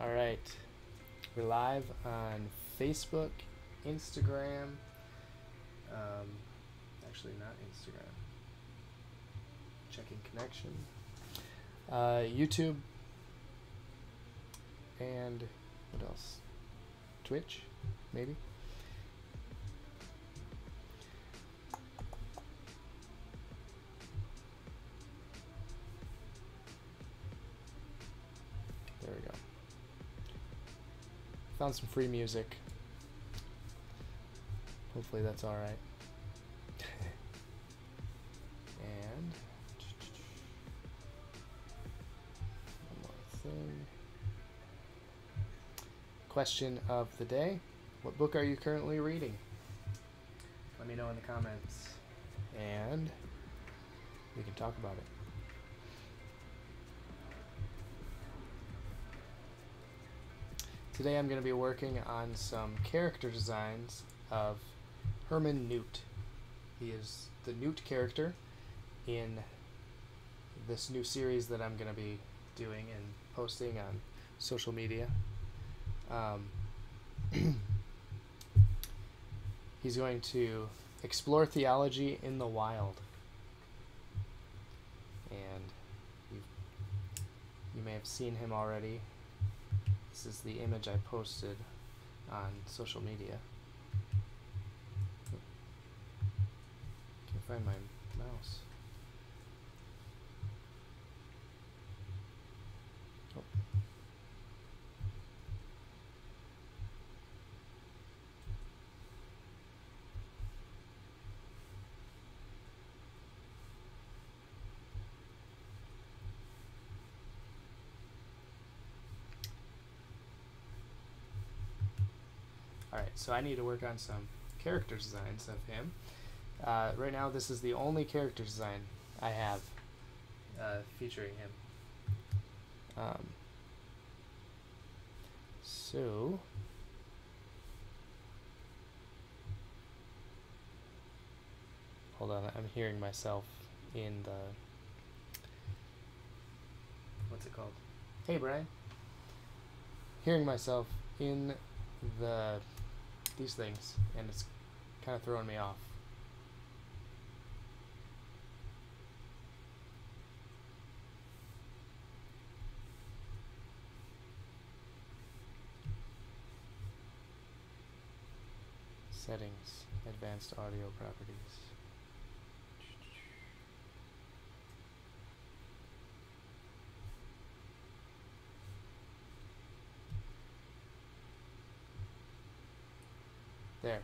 Alright, we're live on Facebook, Instagram, actually not Instagram, checking connection, YouTube, and what else? Twitch, maybe? There we go. Found some free music. Hopefully that's alright. And one more thing. Question of the day. What book are you currently reading? Let me know in the comments and we can talk about it. Today I'm going to be working on some character designs of Herman Newt. He is the Newt character in this new series that I'm going to be doing and posting on social media. He's going to explore theology in the wild. And you may have seen him already. This is the image I posted on social media. Can't find my mouse. Oh. Alright, so I need to work on some character designs of him. Right now this is the only character design I have featuring him. So hold on, I'm hearing myself in the, what's it called? Hey Brian. Hearing myself in these things, and it's kind of throwing me off. Settings, advanced audio properties. There.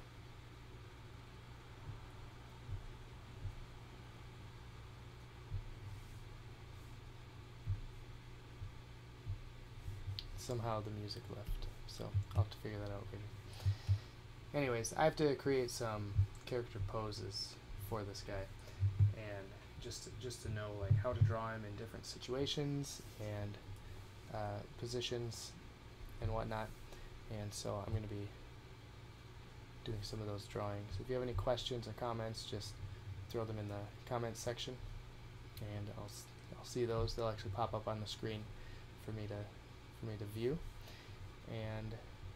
Somehow the music left, so I'll have to figure that out later. Anyways, I have to create some character poses for this guy, and just to know like how to draw him in different situations and positions and whatnot. And so I'm going to be doing some of those drawings. If you have any questions or comments, just throw them in the comments section, and I'll see those. They'll actually pop up on the screen for me to view. And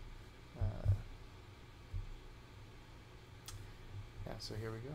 yeah, so here we go.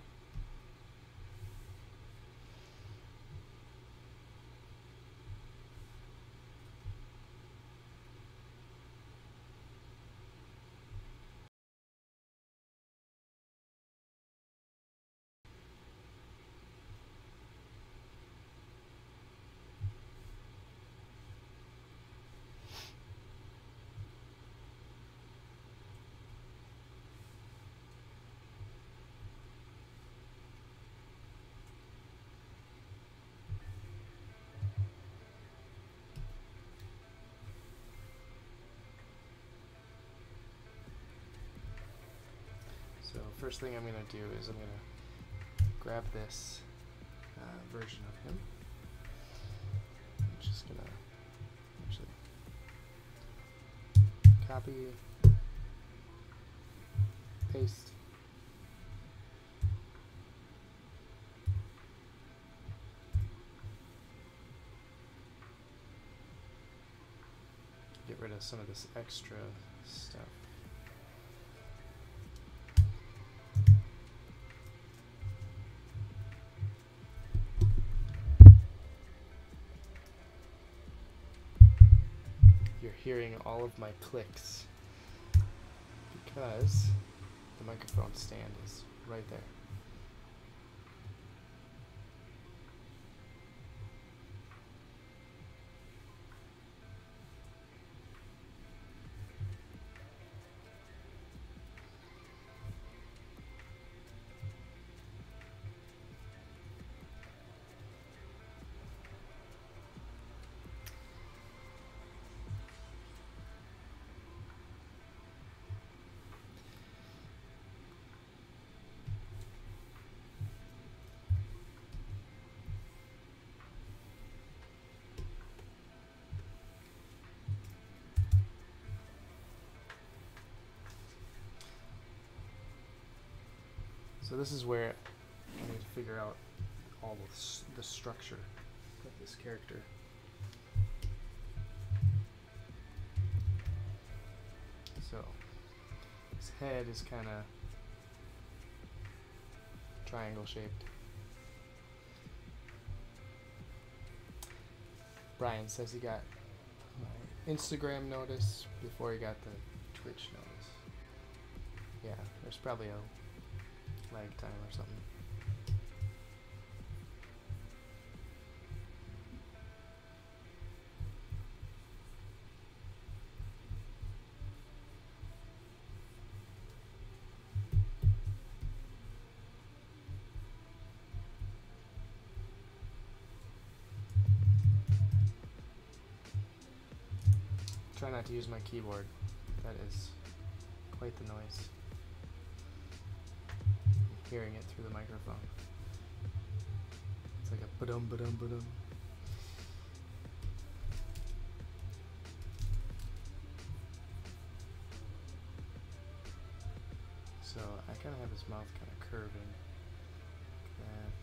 So first thing I'm going to do is I'm going to grab this version of him. I'm just going to actually copy, paste, get rid rid of some of this extra stuff. You're hearing all of my clicks because the microphone stand is right there. So this is where I need to figure out all of the structure of this character. So his head is kind of triangle shaped. Brian says he got my Instagram notice before he got the Twitch notice. Yeah, there's probably a lag time or something. Try not to use my keyboard. That is quite the noise. Hearing it through the microphone. It's like a ba-dum ba-dum ba-dum. So I kind of have his mouth kind of curving. Like that.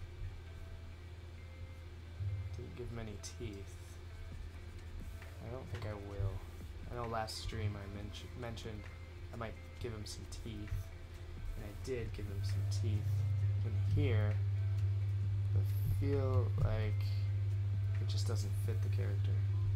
Didn't give him any teeth. I don't think I will. I know last stream I mentioned I might give him some teeth. And I did give him some teeth in here, but I feel like it just doesn't fit the character.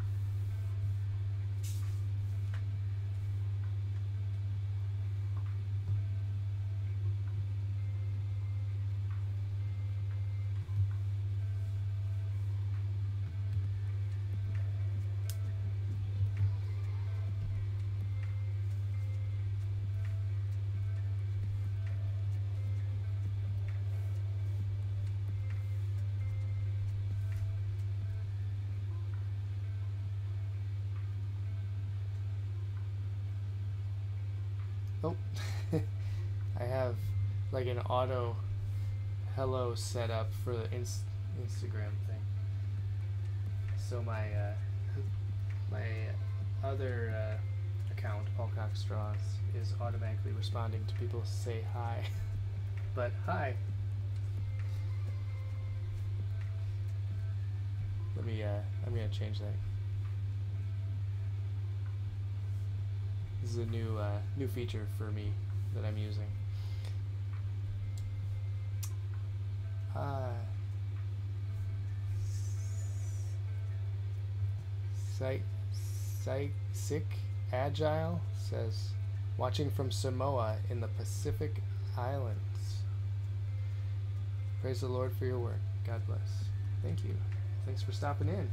Oh, I have like an auto hello set up for the Instagram thing. So my my other account, Paul Cox Straws, is automatically responding to people say hi. But hi. Let me I'm gonna change that. This is a new feature for me that I'm using. Sick Agile says, watching from Samoa in the Pacific Islands. Praise the Lord for your work. God bless. Thank you. Thanks for stopping in.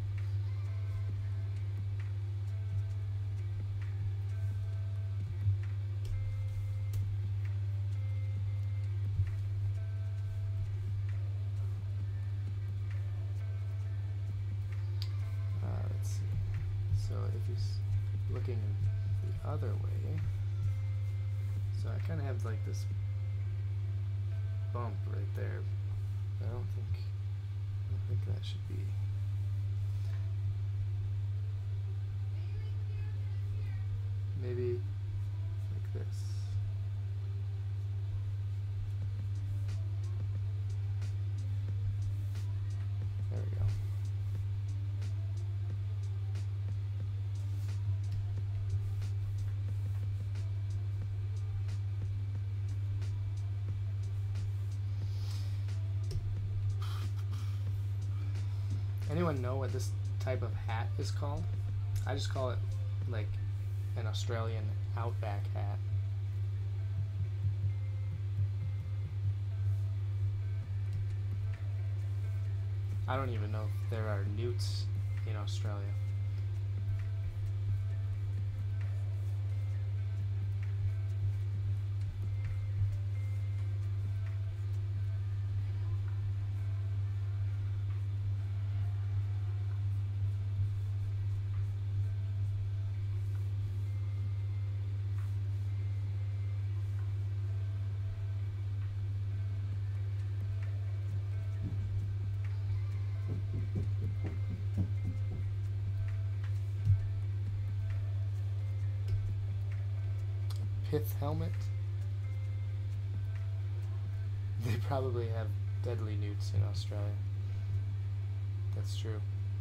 Looking the other way, so I kind of have like this bump right there, but I don't think that should be. Maybe like this. There we go. Anyone know what this type of hat is called? I just call it like an Australian outback hat. I don't even know if there are newts in Australia. Pith helmet? They probably have deadly newts in Australia. That's true.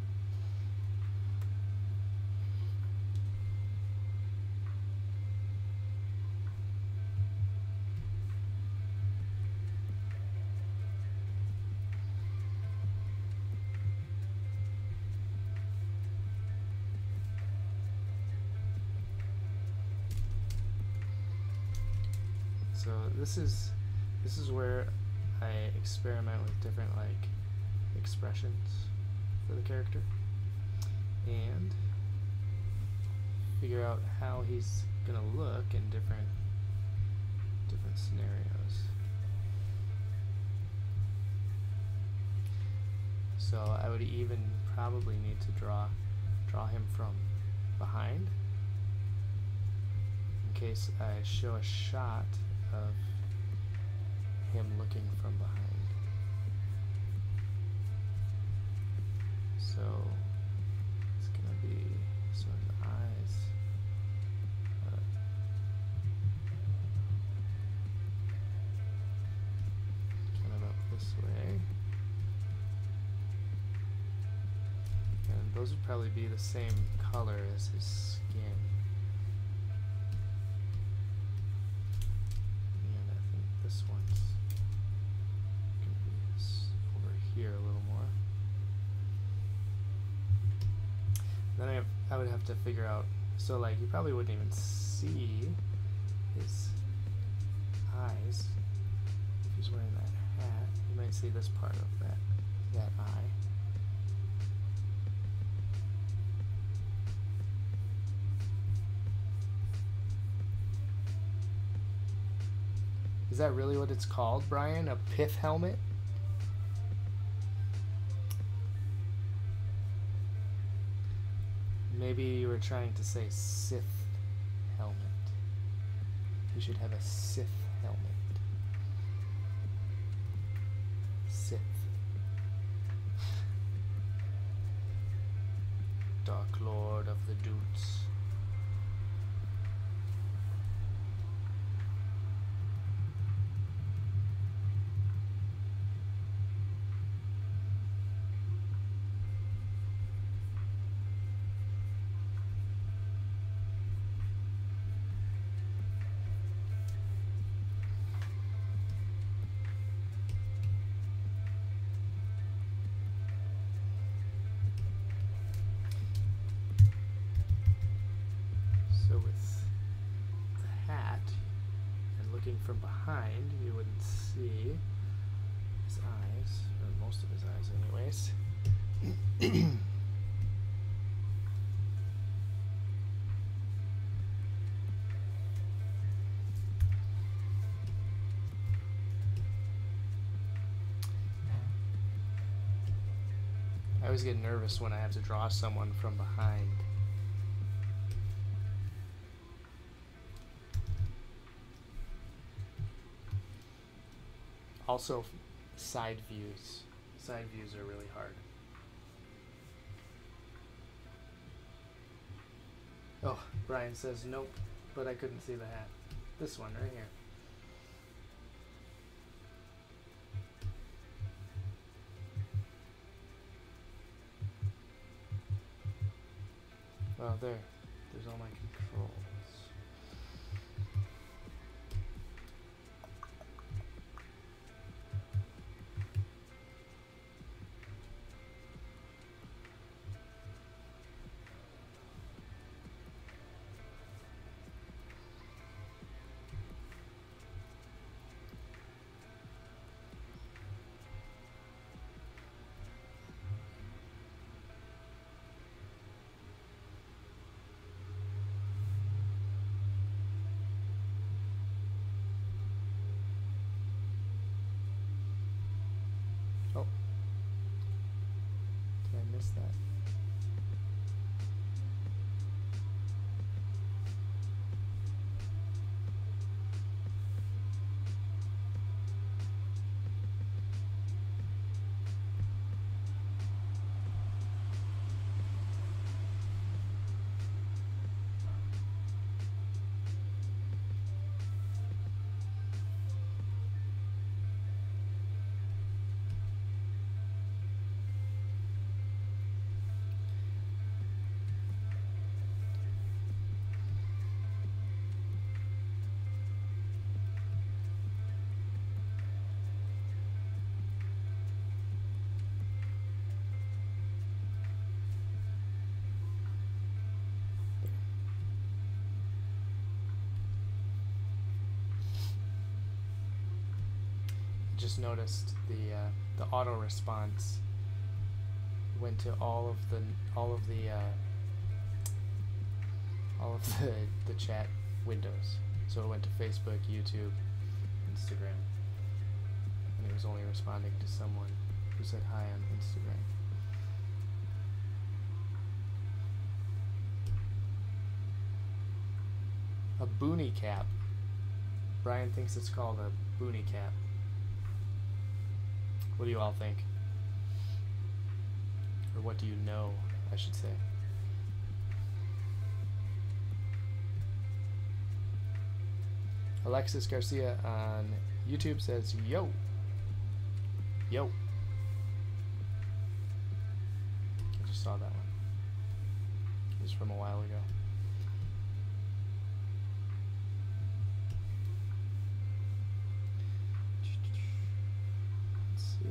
So this is where I experiment with different like expressions for the character and figure out how he's gonna look in different scenarios. So I would even probably need to draw him from behind in case I show a shot of him looking from behind. So it's gonna be so his eyes are kind of up this way, and those would probably be the same color as his skin. This one's going to be over here a little more. Then I would have to figure out, so like you probably wouldn't even see his eyes if he's wearing that hat. You might see this part of that eye. Is that really what it's called, Brian? A pith helmet? Maybe you were trying to say Sith helmet. You should have a Sith helmet. Sith. Dark Lord of the Doots. From behind, you wouldn't see his eyes, or most of his eyes anyways. I always get nervous when I have to draw someone from behind. Also, side views. Side views are really hard. Oh, Brian says nope, but I couldn't see the hat. This one right here. Oh, there's all my controls. missed that. Just noticed the auto response went to all of the the chat windows. So it went to Facebook, YouTube, Instagram, and it was only responding to someone who said hi on Instagram. A boonie cap. Brian thinks it's called a boonie cap. What do you all think? Or what do you know, I should say. Alexis Garcia on YouTube says, yo. Yo. I just saw that one. It was from a while ago. Let's see.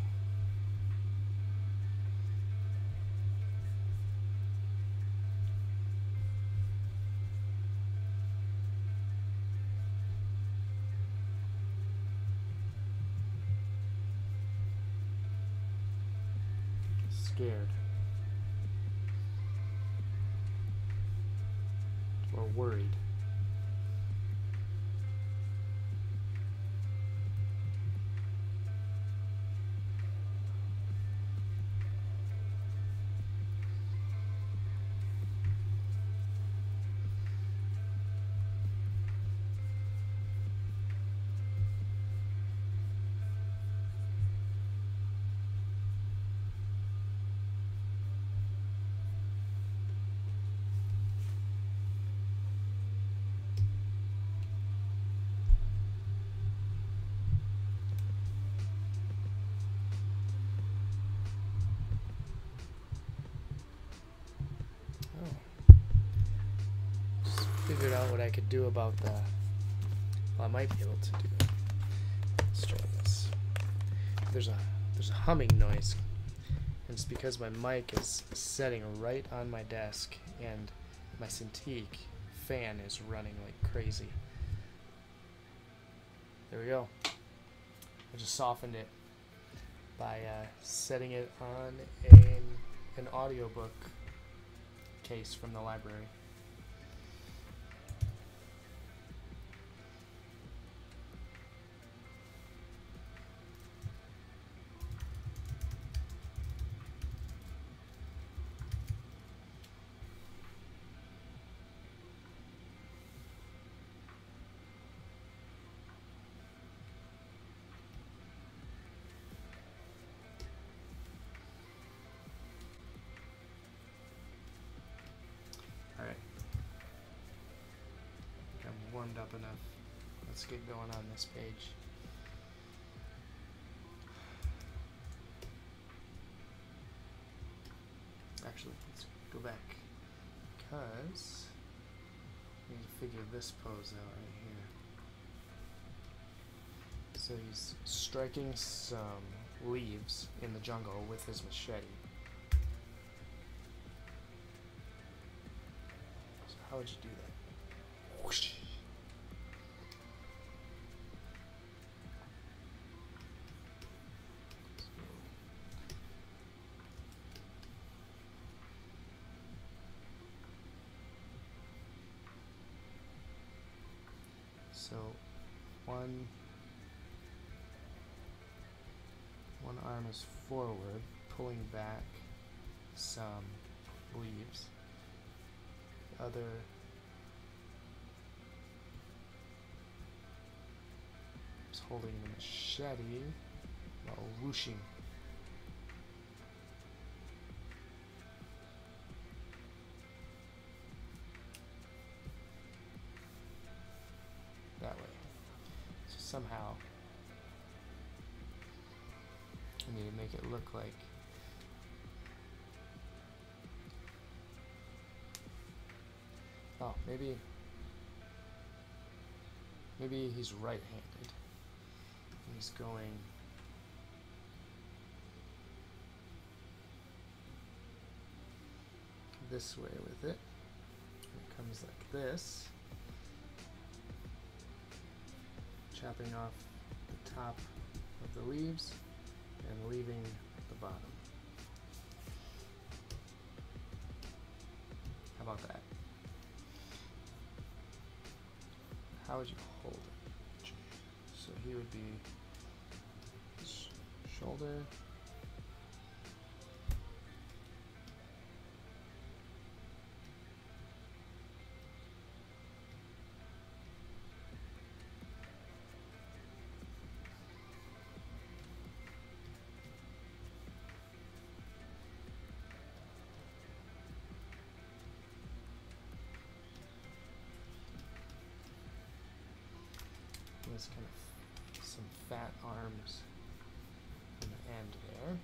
Scared or worried. Figured out what I could do about the. Well, I might be able to do it. Let's try this. There's a humming noise, and it's because my mic is setting right on my desk, and my Cintiq fan is running like crazy. There we go. I just softened it by setting it on an audiobook case from the library. Warmed up enough. Let's get going on this page. Actually, let's go back because I need to figure this pose out right here. So he's striking some leaves in the jungle with his machete. So how would you do that? Whoosh. So one arm is forward, pulling back some leaves. The other is holding the machete while whooshing. That way. So somehow I need to make it look like maybe he's right-handed. He's going this way with it. It comes like this, chopping off the top of the leaves and leaving the bottom. How about that? How would you hold it? So he would be shoulder, there's kind of some fat arms in the end there.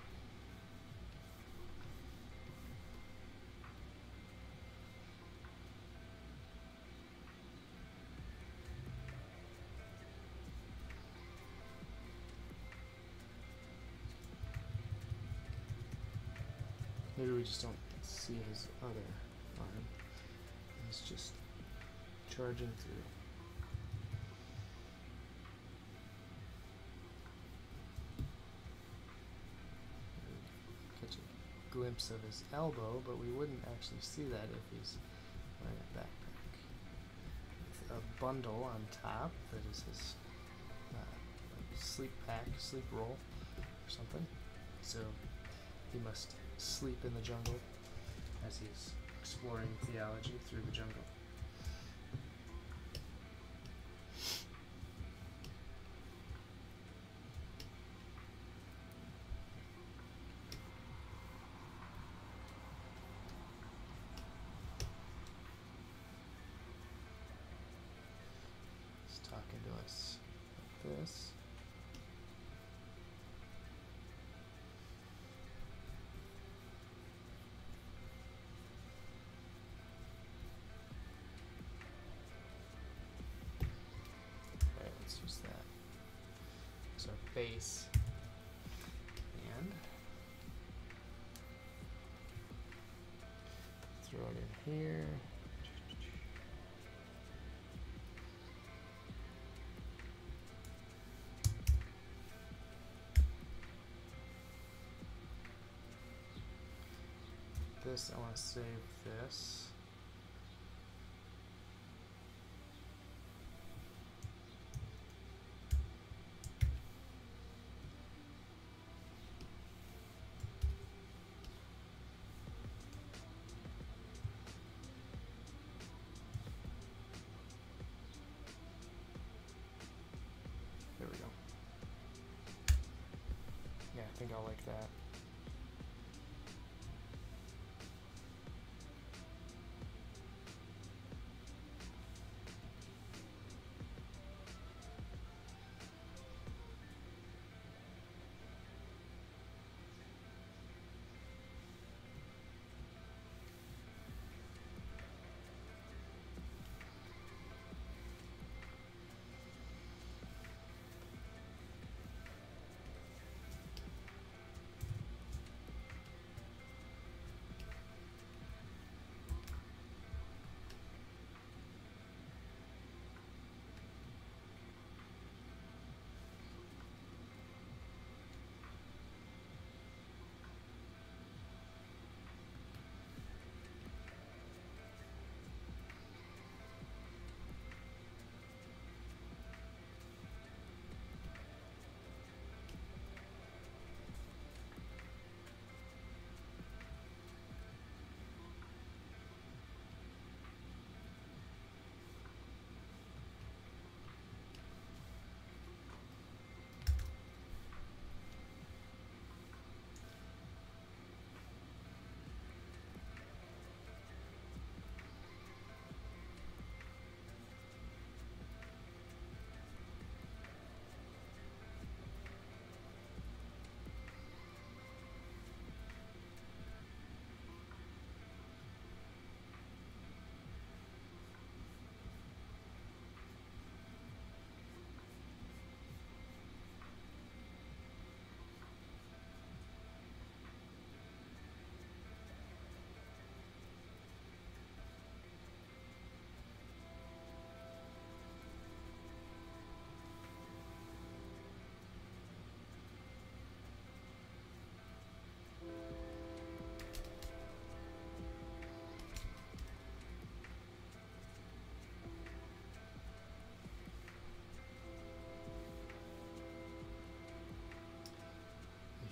Maybe we just don't see his other arm. He's just charging through. Catch a glimpse of his elbow, but we wouldn't actually see that if he's wearing a backpack. With a bundle on top that is his sleep pack, sleep roll, or something. So he must sleep in the jungle as he's exploring theology through the jungle. He's talking to us like this. Use that as our base, and throw it in here. This, I want to save this. There we go. Yeah, I think I'll like that.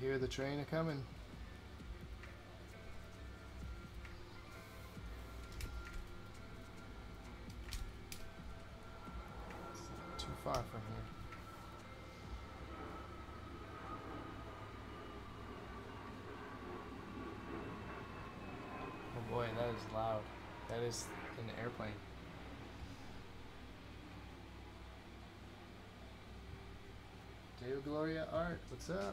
hear the train a coming. It's not too far from here. Oh boy, that is loud. That is an airplane. Deo Gloria Art, what's up?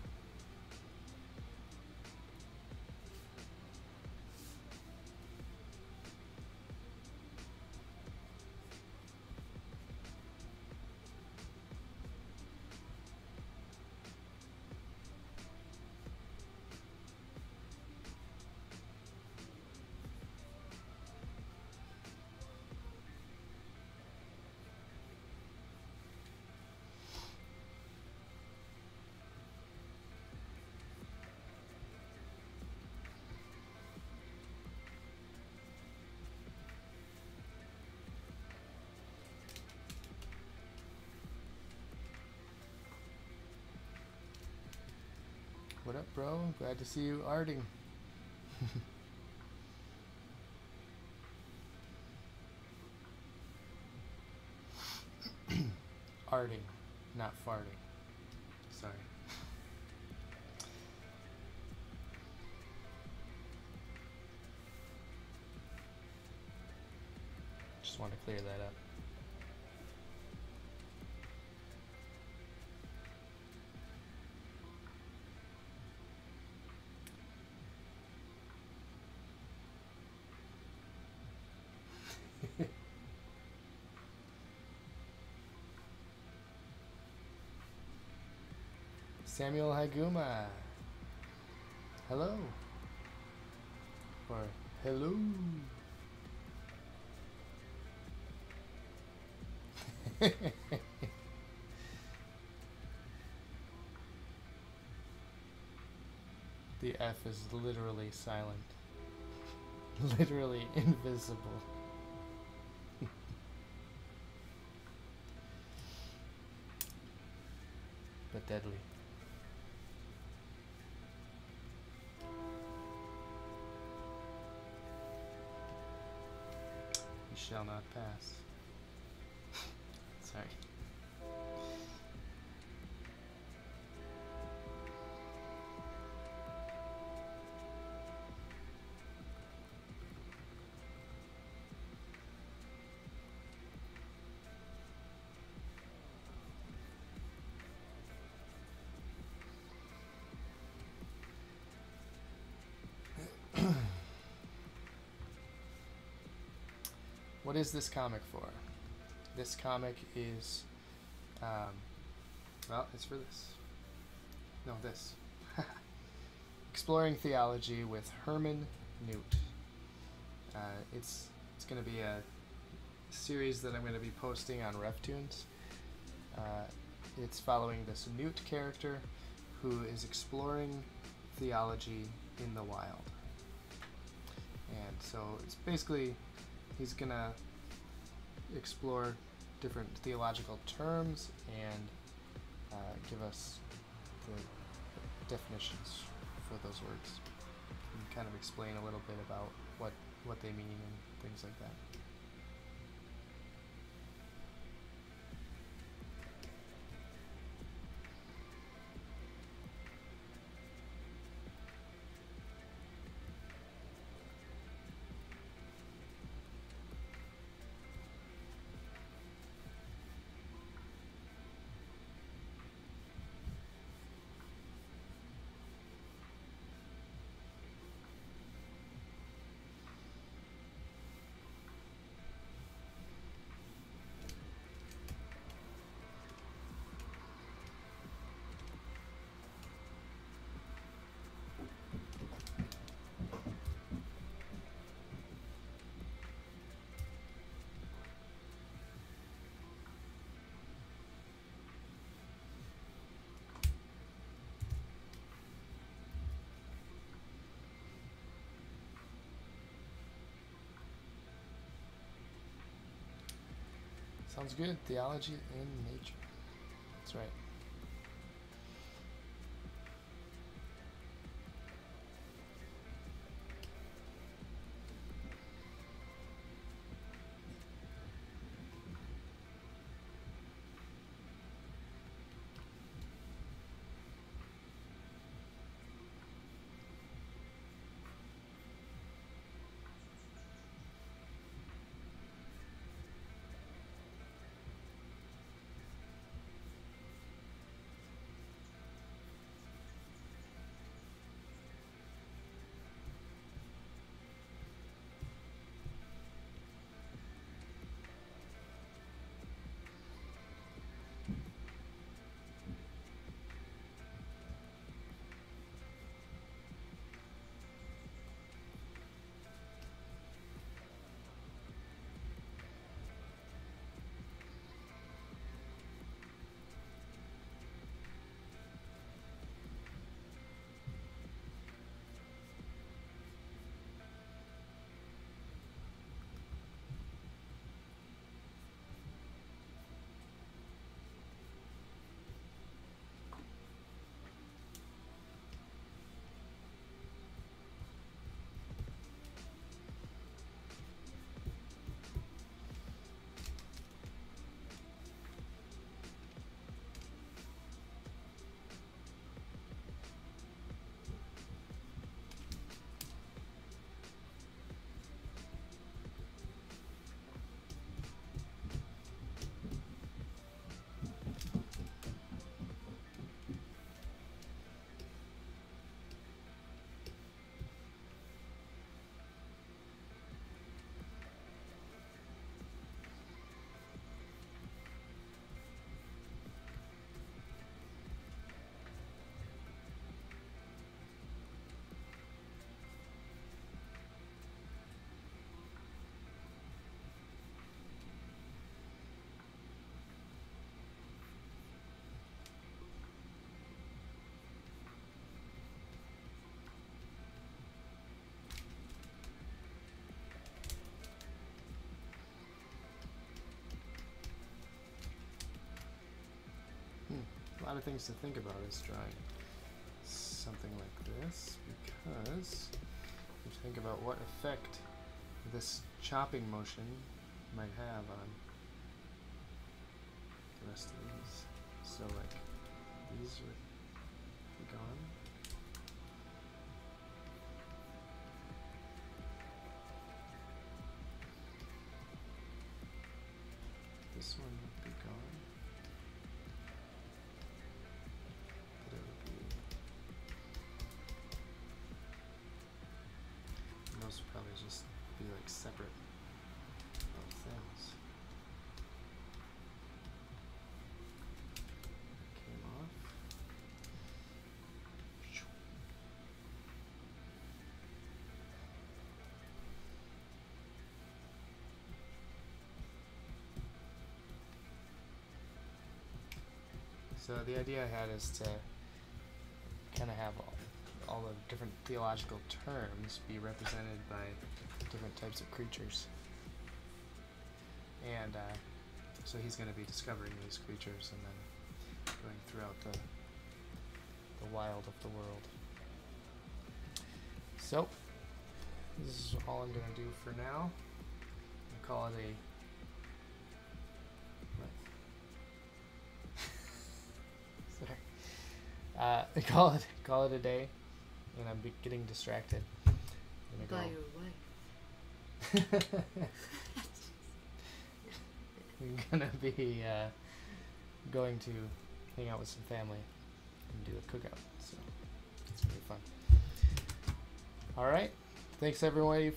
What up, bro? Glad to see you arting. Arting, not farting. Sorry. Just want to clear that up. Samuel Haguma. Hello. Or hello. The F is literally silent. Literally invisible. But deadly. You shall not pass. Sorry. What is this comic for? This comic is, well, it's for this. No, this. Exploring Theology with Herman Newt. It's going to be a series that I'm going to be posting on RevTunes. It's following this Newt character who is exploring theology in the wild. And so it's basically, he's going to explore different theological terms and give us the definitions for those words and kind of explain a little bit about what they mean and things like that. Sounds good. Theology in nature. That's right. lot of things to think about as drawing something like this, because you have to think about what effect this chopping motion might have on the rest of these. So like these would be gone. This one would be gone. But it would be, and those would probably just be like separate little things. Came off. So the idea I had is to kind of have all the different theological terms be represented by different types of creatures. And so he's going to be discovering these creatures and then going throughout the wild of the world. So this is all I'm going to do for now. I'll call it a call it a day, and I'm getting distracted. By your wife. I'm gonna be going to hang out with some family and do a cookout, so it's gonna be fun. All right, thanks everybody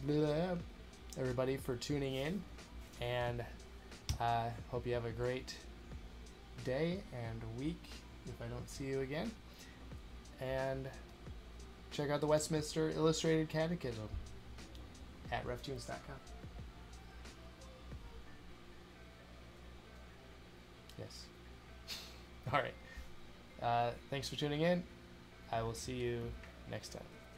for tuning in, and hope you have a great day and week if I don't see you again. And check out the Westminster Illustrated Catechism at reftunes.com. Yes. All right. Thanks for tuning in. I will see you next time.